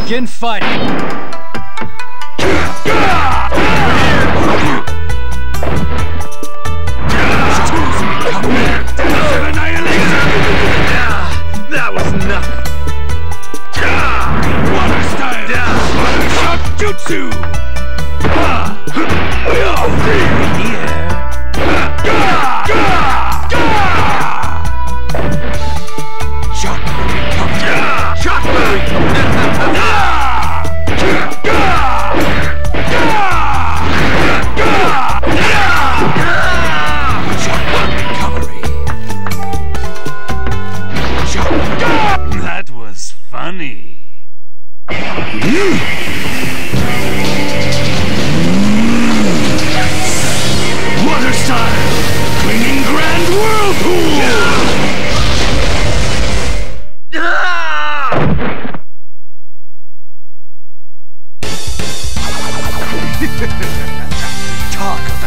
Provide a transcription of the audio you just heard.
Begin fighting! That was nothing! Water style! Water shot jutsu! That was funny. Water style! Clinging grand whirlpool! Talk